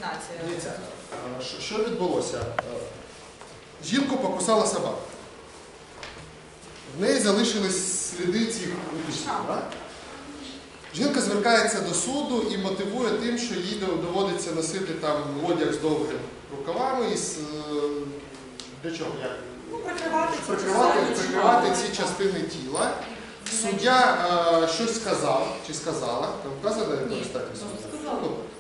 дискримінація. Дивіться, що відбулося? Жінку покусала собака. В неї залишились сліди цих укусів. Жінка звертається до суду і мотивує тим, що їй доводиться носити там одяг з довгими рукавами і для чого? Як? Ну, прикривати ці частини тіла. Суддя щось сказав, чи сказала, там вказано недостатньо суддя?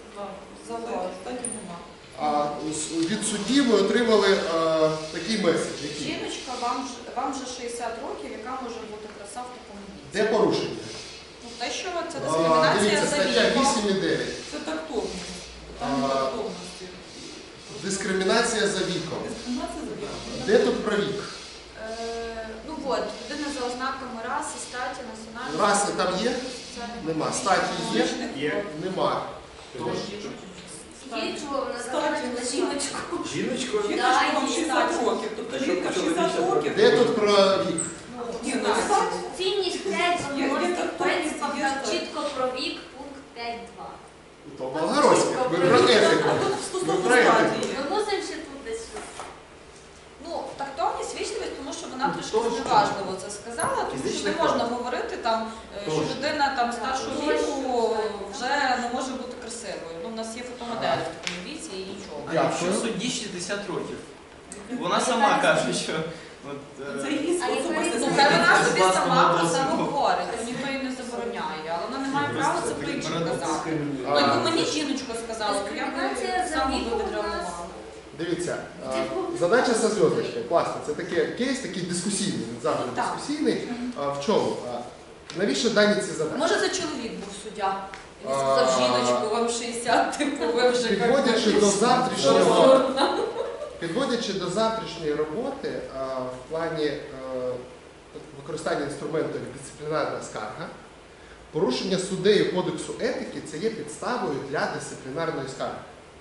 Від судді ми отримали такий меседж. Жіночка, вам вже 60 років, яка може бути краса в такому віці? Де порушення? Ну, те, що це дискримінація за віком. Стаття 8.9. Це тактовність. Дискримінація за віком. Дискримінація за віком. Де тут про вік? Ну от, людина за ознаками раси, статі, національності. Раси там є? Нема. Статі є? Є. Нема. Є чого, вона заходить на жіночку. Жіночку? Жіночка вам 60 років. Тобто жінка в 60 років. Де тут про вік? Цінність 5 в принципах там чітко про вік, пункт 5.2. То Волгородське. Ми про етику. Ми про етику. Ми мусимо ще тут десь щось. Ну, тактовність, вічливість, тому що вона трішки зневажливо це сказала, тому що не можна говорити, там, що людина там, старшого віку вже не може бути красивою. Ну, у нас є фотомодель в такому віці і нічого. А якщо судді 60 років? Вона сама каже, що... Це її особисте. Ну, це вона собі сама про це говорить, ніхто їй не забороняє, але вона не має права це про інших казати. Ну, якби мені жіночка сказала, то я б саме відреагувала. Дивіться, задача со зв'язочкою, класно, це такий кейс, такий дискусійний, завжди дискусійний. В чому? Навіщо дані ці задачі? Може, це чоловік був суддя? Він сказав, жіночку, вам 60, типу, ви вже Підводячи до завтрашньої роботи в плані використання інструменту як дисциплінарна скарга, порушення суддею Кодексу етики – це є підставою для дисциплінарної скарги.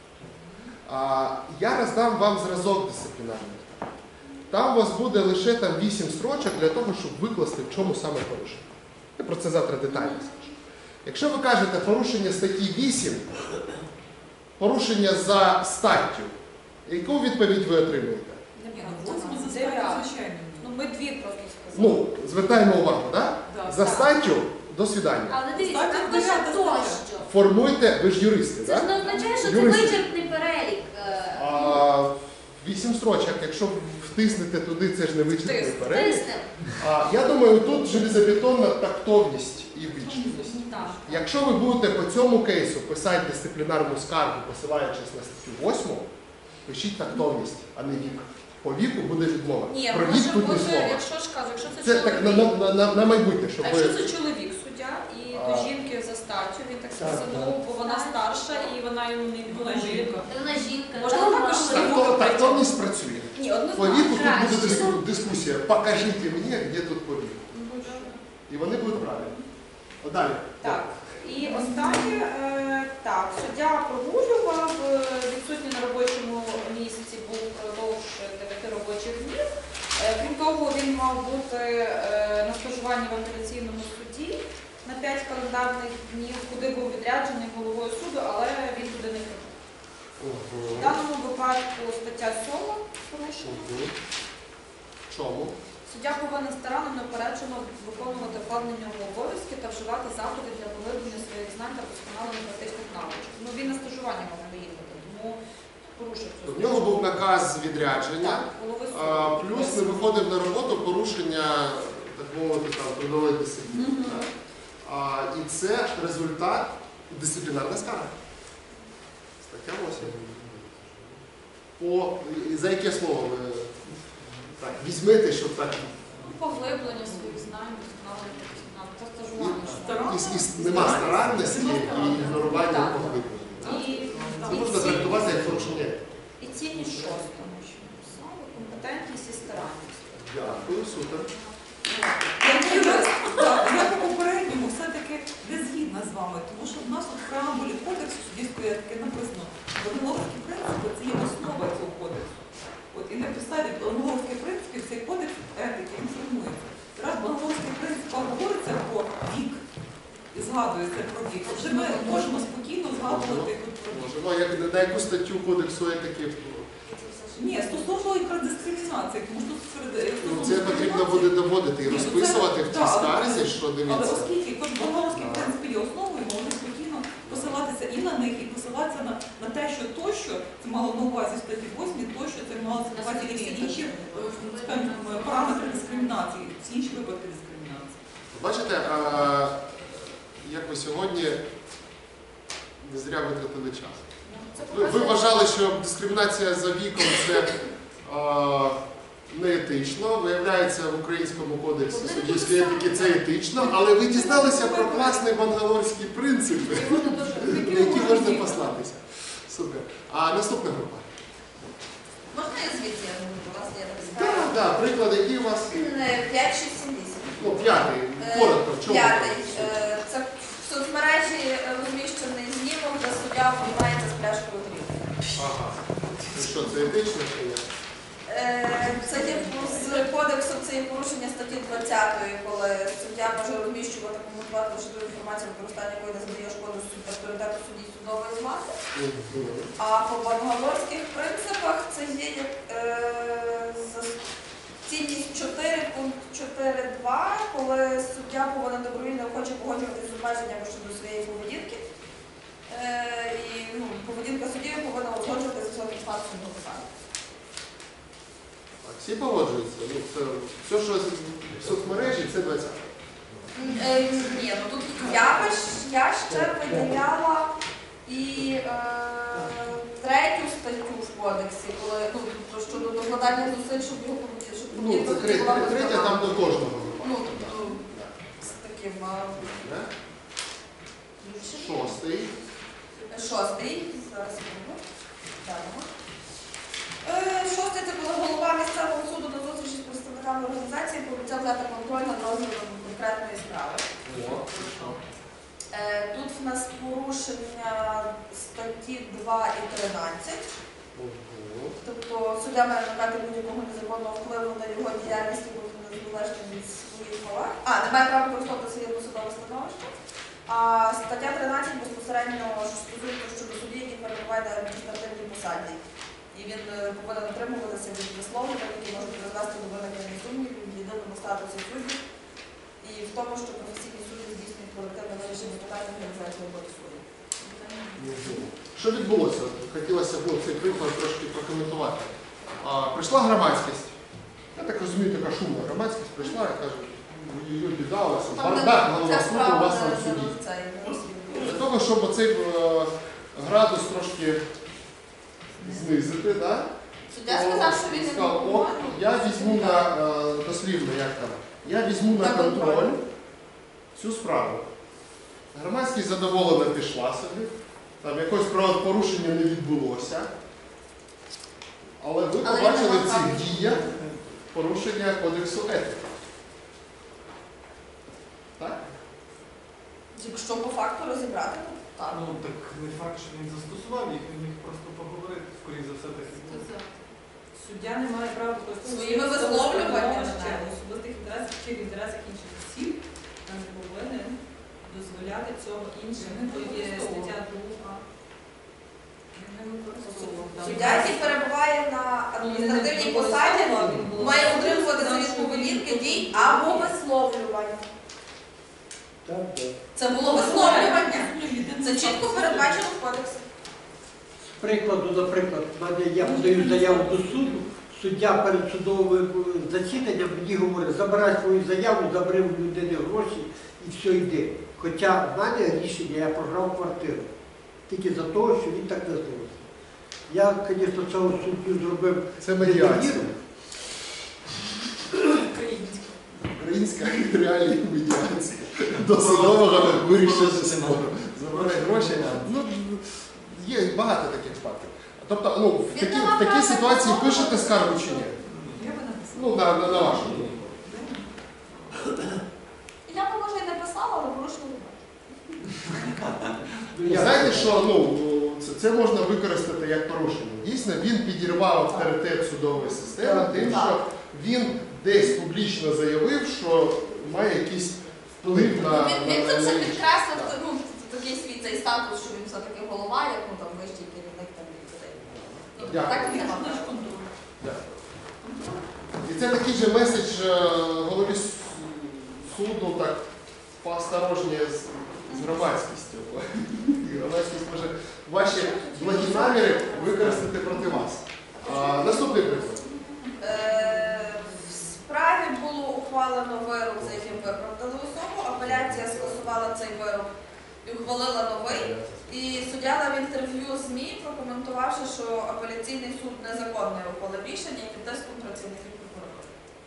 Я роздам вам зразок дисциплінарної скарги. Там у вас буде лише 8 строчок для того, щоб викласти, в чому саме порушення. Я про це завтра детально скажу. Якщо ви кажете порушення статті 8, порушення за статтю, яку відповідь ви отримуєте? Ну, ми дві просто сказали. Ну, звертаємо увагу, так? За статтю до свідання. Але дивіться, там пише тощо. Формуйте, ви ж юристи, Це так? ж не означає, що це вичерпний перелік. 8 строчок, якщо втиснете туди, це ж не вичерпний перелік. Тиснем. Я думаю, тут железобетонна тактовність і вічливість. Якщо ви будете по цьому кейсу писати дисциплінарну скаргу, посилаючись на статтю 8, пишіть тактовність, а не вік. По віку буде відмова. Ні, про може вік тут не бути, слова. якщо ж кажу, якщо це Це чоловік. так на майбутнє, щоб А ви... якщо це чоловік суддя і до жінки за статтю, він так сказав, бо вона старша і вона йому не імпонує. Вона жінка. Можна також Тактовність працює. Ні, По однозначно. віку тут буде дискусія. Покажіть мені, де тут по віку. І вони будуть правильні. Далі. Так. І останнє, так, суддя прогулював, відсутній на робочому місяці був впродовж 9 робочих днів. Крім того, він мав бути на стажуванні в апеляційному суді на 5 календарних днів, куди був відряджений головою суду, але він туди не прибув. В даному випадку стаття 7 порушена. Чому? Суддя повинен старанно неупереджено виконувати вкладені обов'язки та вживати заходи для поглиблення своїх знань та вдосконалення практичних навичок. Ну, він на стажування мав поїхати, тому порушив цю В нього був наказ відрядження, плюс не виходив на роботу порушення, так мовити, трудової дисципліни. І це результат дисциплінарної скарги. Стаття 8. За яке слово ви так візьмете, щоб так... Поглиблення своїх знань, вдосконалення практичних навичок. Це стажування. Нема старанності і ігнорування поглиблення. Це можна трактувати як порушення. І цінність шостому, що написали, компетентність і старанність. Дякую, супер. Я по попередньому все-таки не згідна з вами, тому що в нас у преамбулі кодексу суддівської етики написано, що Богословські принципи – це є основа цього кодексу. І на підставі Богословських принципів цей кодекс етики інформується. Раз в Богословських принципах говориться про вік і згадується про вік, вже ми можемо спокійно згадувати тут про вік. Тому на яку статтю кодексу етики? Ні, стосовно якраз дискримінації, тому що Ну, це потрібно буде доводити і розписувати в цій скарзі, що Але дивіться. оскільки Бонгаровський принцип є основою, можна спокійно посилатися і на них, і посилатися на те, що тощо, це мало на увазі в статті 8, тощо це мало на увазі і всі інші скажімо, параметри дискримінації, всі інші випадки дискримінації. Бачите, як ви сьогодні не зря витратили час. Ви вважали, що дискримінація за віком це неетично. Виявляється, в Українському кодексі суддівської етики це етично, але ви дізналися про класний бангалорський принцип, на який можна послатися. Супер. А наступна група? Можна я звідси? У вас є Так, так, приклад, який у вас? 5, 6, 7, 8. Ну, п'ятий. Коротко, в чому? П'ятий. Це в соцмережі розміщений знімок, де суддя обіймається з пляшкою горілки. Ага. І що, це етично чи ні? Це типу з кодексу, це є порушення статті 20, коли суддя може розміщувати, коментувати важливу інформацію, використання якої не задає шкоду авторитету судді судової влади. А по бангалорських принципах це є як цінність 4, пункт 4.2, коли суддя повинен добровільно охоче погоджуватися з обмеженнями щодо своєї поведінки. І поведінка судді повинна узгоджуватися з високим статусом голосування. Всі погоджуються? Ну, це, все, що в соцмережі, це 20. Ні, ну тут я ще виділяла і третю статтю в кодексі, коли щодо докладання зусиль, щоб його щоб Ну, це третя там до кожного. Ну, тобто з таким Шостий. шостий. Зараз секунду. Шостий це коли голова місцевого суду до зустрічі з представниками організації пообіцяв взяти контроль над розглядом конкретної справи. Тут в нас порушення статті 2 і 13. Тобто суддя має уникати будь-якого незаконного впливу на його діяльність і бути незалежним від своїх колег. Не має права використовувати своє посадове становище. А стаття 13 безпосередньо стосується щодо судді, який перебуває на адміністративній посаді. І він повинен утримуватися від висловлювань, які можуть призвести до виникнення сумнівів в єдиному статусі суддів і в тому, що професійні судді здійснюють колективне вирішення питань організації роботи суддів. Що відбулося? Хотілося б цей приклад трошки прокоментувати. Прийшла громадськість. Я так розумію, така шумна громадськість прийшла і каже, її біда, у вас бардак, голова суду, у вас там судді. Для того, щоб оцей градус трошки знизити, да? Суддя сказав, що він не сказав, я візьму на дослівно, як там, я візьму на контроль цю справу. Громадськість задоволена пішла собі, там якогось правопорушення не відбулося, але ви побачили в цих діях порушення кодексу етики. Так? Якщо по факту розібрати, то так. Ну так не факт, що він застосував їх, він міг просто поговорити, скоріше за все, так і було. Суддя не має права використовувати Своїми висловлюваннями. особистих інтересів чи в інтересах інших осіб, та не повинен дозволяти цього іншим. То є стаття 2. Суддя, який перебуває на адміністративній посаді, має утримуватися від поведінки, дій або висловлювання. Це було висловлювання. Це чітко передбачено в кодексі. З прикладу, наприклад, я подаю заяву до суду, суддя перед судовим засіданням мені говорить, забирай свою заяву, забери в людини гроші і все йде. Хоча в мене рішення, я програв квартиру. Тільки за те, що він так не зробив. Я, звісно, цього суддю зробив. Це медіація. Українська реалії медіація. До судового вирішити спору. Забирай гроші. Ну, є багато таких фактів. Тобто, ну, в такій ситуації пишете скаргу чи ні? Ну, на вашу думку. Я б, може, і не писала, але порушила. Знаєте, що це можна використати як порушення. Дійсно, він підірвав авторитет судової системи тим, що він десь публічно заявив, що має якийсь вплив на... Він це підкреслив, такий свій цей статус, що він все-таки голова, як там вищий Дякую. Так, нема. Дякую. І це такий же меседж голові суду, так поосторожніше з громадськістю. І громадськість може ваші благі наміри використати проти вас. Наступний приклад. В справі було ухвалено вирок, за яким виправдали особу, апеляція скасувала цей вирок і ухвалила новий. І суддя дав інтерв'ю ЗМІ, прокоментувавши, що апеляційний суд незаконне ухвалив рішення під тиском працівників прокуратури.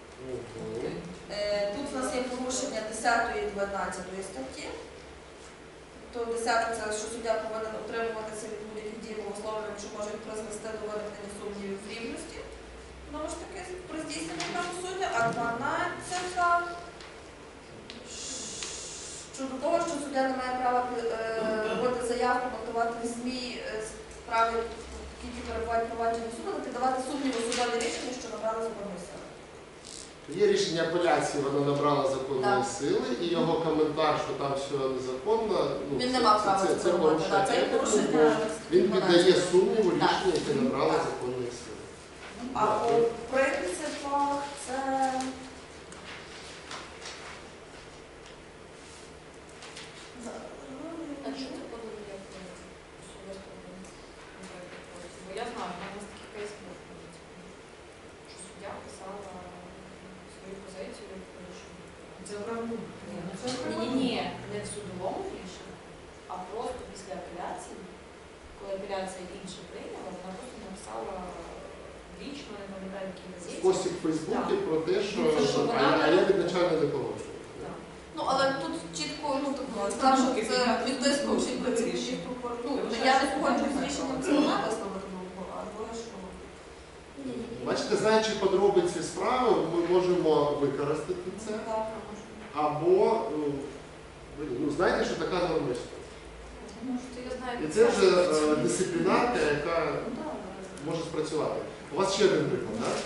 Тут у нас є порушення 10 і 12 статті. То 10 це, що суддя повинен утримуватися від будь-яких дій висловлювань, що можуть призвести до виникнення сумнівів в рівності. Знову ж таки, при здійсненні правосуддя, а 12 щодо того, що суддя не має права робити заявку, коментувати в ЗМІ справи, які перебувають провадження суду, не піддавати сумніву судові рішення, що набрали законної сили. Є рішення апеляції, воно набрало законної Так. сили, і його коментар, що там все незаконно, Він не мав права це порушення. це порушення. Він піддає сумніву Так. рішення, яке набрало Так. законної сили. А по принципах це... А що це подали як особисто? Бо я знаю, в мене такий кейс був, що суддя писала свою позицію. Це правильно. Ні, не в судовому рішенні, а просто після апеляції, коли апеляція інша прийняла, вона просто написала вічно, не пам'ятаю, який газеті. Спосіб в Фейсбуці про те, що Що вона а я відначально не погоджую. Так. Ну, але тут чітко, ну, тобто, сказав, що це від тиску всіх працівників прокуратури. Ну, я не погоджуюсь з рішенням, це вона висловити думку, а друге, що... Бачите, знаючи подробиці справи, ми можемо використати це. Так, Або, знаєте, що така норма існує. Ну, що я знаю, І це вже дисциплінарка, яка може спрацювати. У вас ще один приклад, так?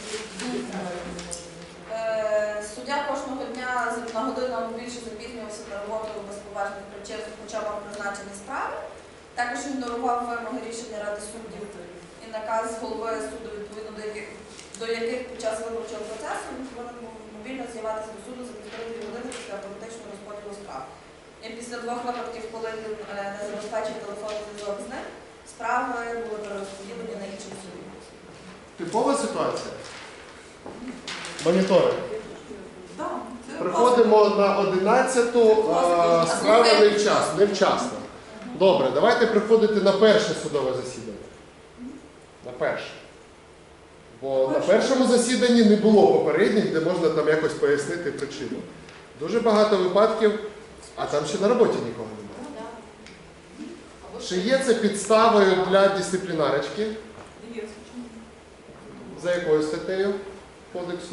Суддя кожного дня на годину або більше запізнювався на роботу без поважних причин, хоча мав призначені справи. Також ігнорував вимоги рішення Ради суддів і наказ голови суду, відповідно до яких під час виборчого процесу він повинен був мобільно з'яватися до суду за 1,5 години після автоматичного розподілу справ. І після 2 випадків, коли він не забезпечив телефонний зв'язок з ним, справи були перерозподілені на інших суддів. Типова ситуація. Моніторинг. Так, це Приходимо на 11-ту, справа невчасно. Добре, давайте приходити на перше судове засідання. На перше. Бо на першому засіданні не було попередніх, де можна там якось пояснити причину. Дуже багато випадків, а там ще на роботі нікого немає. Ну, да. Або Чи є це підставою для дисциплінарочки? є, звичайно. За якою статтею кодексу?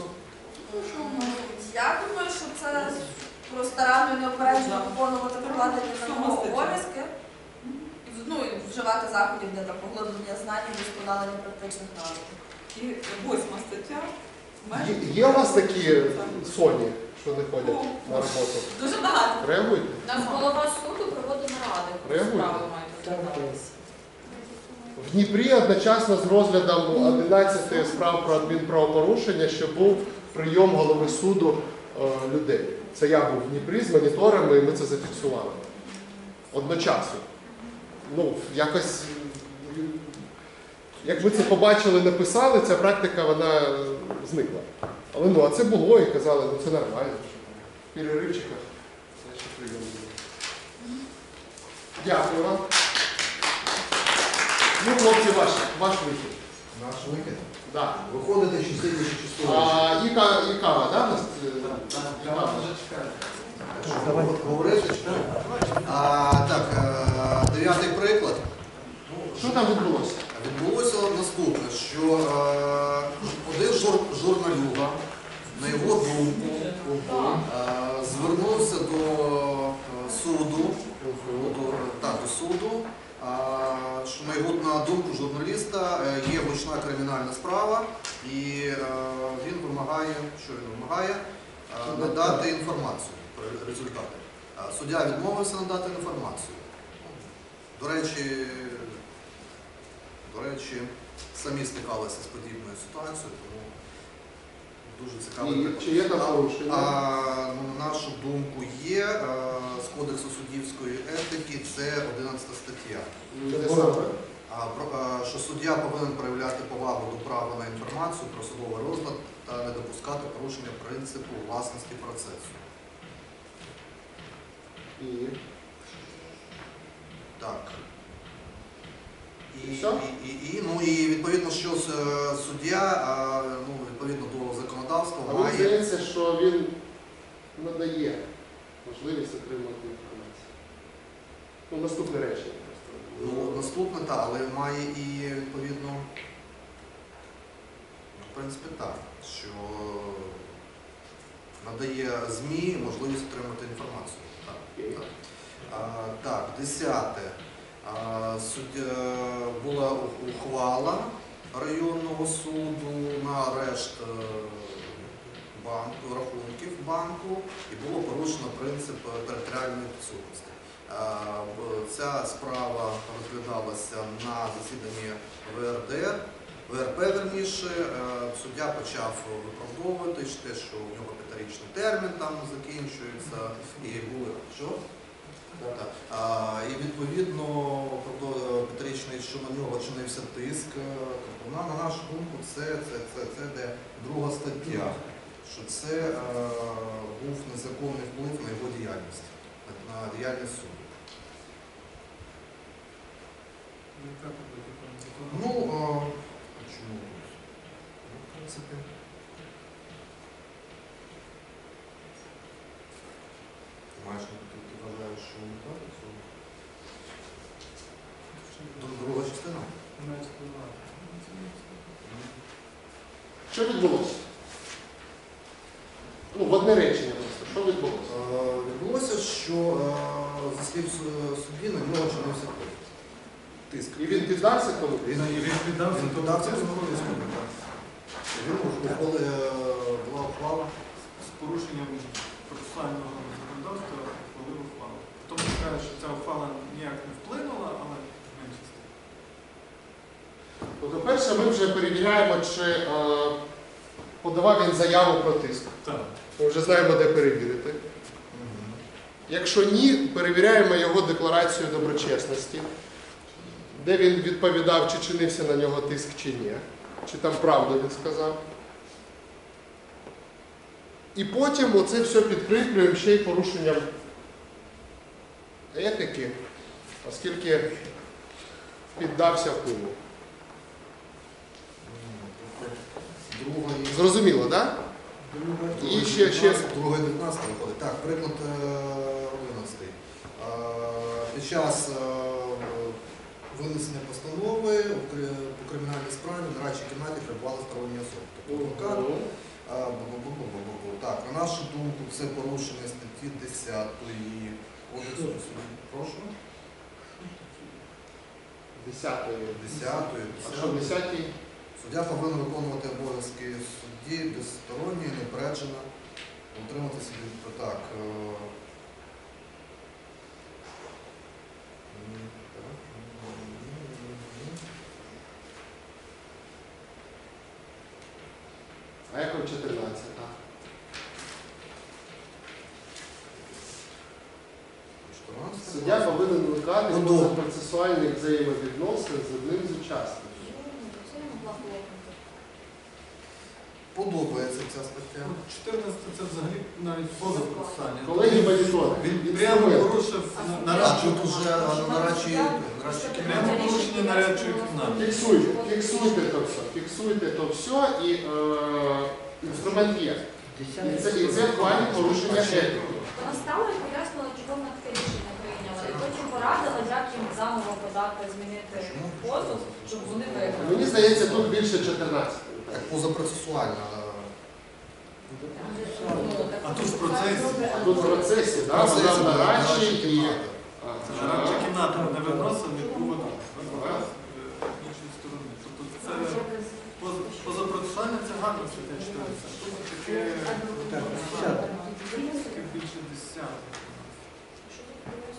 Я думаю, що це про старанно і неупереджено виконувати покладені на нього обов'язки і, ну, і вживати заходів для там, поглиблення знань і вдосконалення практичних навиків. І 8 стаття. Є у вас такі соні, що не ходять на роботу? Дуже багато. Реагуйте. Нас голова суду проводить наради, коли Реагуйте. справи мають розглядатися. В Дніпрі одночасно з розглядом 11 справ про адмінправопорушення, що був прийом голови суду людей. Це я був в Дніпрі з моніторами, і ми це зафіксували. Одночасно. Ну, якось, як ми це побачили, написали, ця практика, вона зникла. Але ну, а це було і казали, ну це нормально. В переривчиках це ще прийом буде. Дякую вам. Ну, хлопці, ваш вихід. Наш вихід. Да. Виходите, що сидячи часу. І кава, да? у нас? І кава. Говорити чи що? Так, 9-й приклад. Що там відбулося? Відбулося наступне, що один журналюга, на його думку, звернувся до суду, що на думку журналіста є гучна кримінальна справа, і він вимагає, надати інформацію про результати. Суддя відмовився надати інформацію. До речі, самі стикалися з подібною ситуацією, тому дуже цікаво. І чи є там порушення? Ну, на нашу думку, є. З Кодексу суддівської етики це 11 стаття. Це саме. Що суддя повинен проявляти повагу до права на інформацію про судовий розгляд та не допускати порушення принципу власності процесу. І Так. Все? І відповідно, що суддя, відповідно до законодавства, а мені має... здається, що він надає можливість отримати інформацію. Ну, наступне речення просто. Ну, наступне, так, але має і, відповідно, в принципі, так, що надає ЗМІ можливість отримати інформацію. Так, так. Так, 10. Була ухвала районного суду на арешт рахунків банку і було порушено принцип територіальної підсудності. Ця справа розглядалася на засіданні ВРП, верніше. Суддя почав виправдовувати те, що у нього 5-річний термін там закінчується, і були що? Так. І відповідно, 5-річний, що на нього чинився тиск, на нашу думку, це де 2 стаття, що це був незаконний вплив на його діяльність, на діяльність суду. Ну, чому? В принципі. Маєш ти вважаєш, що не так? Друга частина. Що відбулося? Ну, в одне речення просто. Що відбулося? Відбулося, що за слів судді на нього чинився тиск. І він піддався тому? Він піддався цьому тиску. Була ухвала. З порушенням процесуального законодавства ухвалив ухвалу. Тобто каже, що ця ухвала ніяк не вплинула, але менше з тим. Тобто, перше, ми вже перевіряємо, чи подавав він заяву про тиск. Так. Ми вже знаємо, де перевірити. Якщо ні, перевіряємо його декларацію доброчесності, де він відповідав, чи чинився на нього тиск, чи ні, чи там правду він сказав. І потім оце все підкріплюємо ще й порушенням етики, оскільки піддався впливу. Зрозуміло, так? І ще... Друга 19 виходить. Так, приклад 11. Під час винесення постанови по кримінальній справі в нарадчій кімнаті перебували сторонні особи. Тобто адвокат. Так, на нашу думку, це порушення статті 10 Кодексу судів. Прошу? 10-ї. А що 10-ї. 10-й? Суддя повинен виконувати обов'язки судді безсторонньо і неупереджено, утримати собі так. А як вам 14? Суддя повинен викликати процесуальних взаємовідносин з одним з учасників. Подобається ця стаття. 14 це взагалі навіть поза процесуальне. Колеги монітори. Він прямо порушив Тут уже нарадчі прямо порушення нарадчої кімнати. Фіксуйте то все. Фіксуйте то все і інструмент є. І це в плані порушення етики. Вона стала і пояснила, чого вона таке рішення прийняла. І потім порадила, як їм заново подати, змінити позов, щоб вони виграли. Мені здається, тут більше 14. як позапроцесуальна. А тут в процесі. А тут в процесі, так? Вона в нарадчій і... Нарадча кімната не виносила, не був іншої сторони. Тобто це позапроцесуальне, це гарно, це те 14. Тут таке більше 10.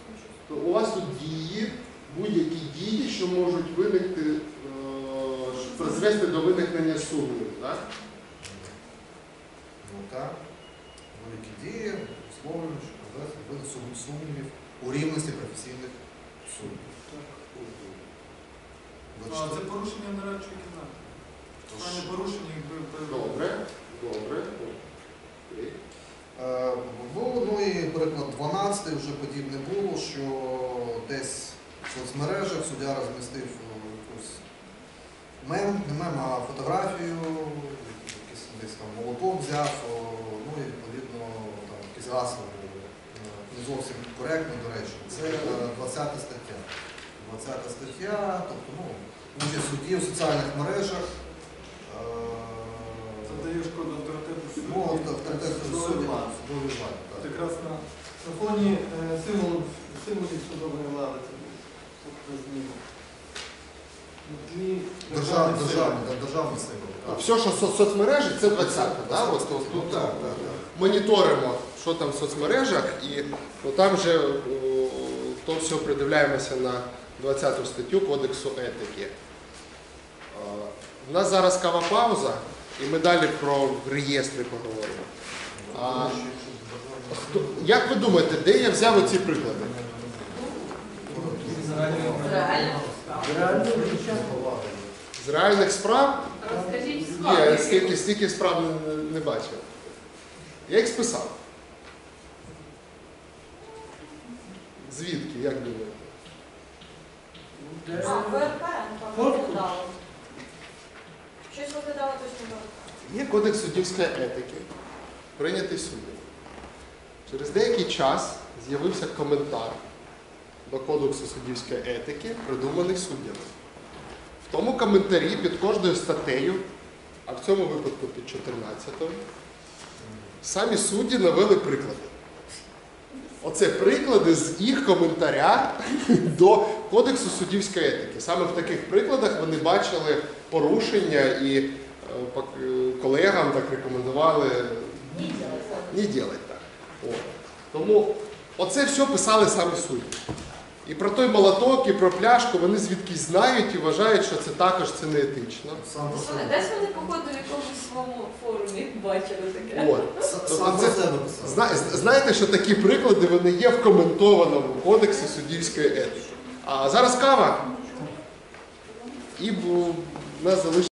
У вас тут дії, будь-які дії, що можуть виникти призвести до виникнення сумнівів, так? Ну так. Будь-які дії висловлюють, що призвести до сумнівів у рівності професійних суддів. А це порушення нарадчої кімнати. Це порушення, якби... Добре, добре. Окей. Ну і приклад 12 вже подібне було, що десь в соцмережах суддя розмістив якусь мем, фотографію, десь там молоток взяв, ну і відповідно там якісь гасло було не зовсім коректно, до речі. Це 20 стаття. 20 стаття, тобто, ну, участь судді у соціальних мережах. Це дає шкоду авторитету суду. Ну, авторитет судді. Судовій владі, так. Якраз на фоні символів судової влади це зміни. Державний символ. Все, що соцмережі, це 20-та, да? От тут Так. моніторимо, що там в соцмережах, і там вже то все придивляємося на 20 статтю Кодексу етики. У нас зараз кава пауза, і ми далі про реєстри поговоримо. Як ви думаєте, де я взяв оці приклади? З реальних справ? Розкажіть Є, стільки справ не бачив. Я їх списав. Звідки, як думаєте? ВРП, напевно, розглядали. Щось розглядали точно ВРП. Є Кодекс суддівської етики, прийнятий суддею. Через деякий час з'явився коментар до Кодексу суддівської етики, придуманий суддями. В тому коментарі під кожною статтею, а в цьому випадку під 14-ю, самі судді навели приклади. Оце приклади з їх коментаря до Кодексу суддівської етики. Саме в таких прикладах вони бачили порушення і колегам так рекомендували не робити так. Тому оце все писали самі судді. І про той молоток, і про пляшку вони звідкись знають і вважають, що це також це не етично. Десь вони, походу, в якомусь своєму форумі бачили таке. Сам про себе писав. Знаєте, що такі приклади вони є в коментованому Кодексі суддівської етики. А зараз кава. І в нас залишиться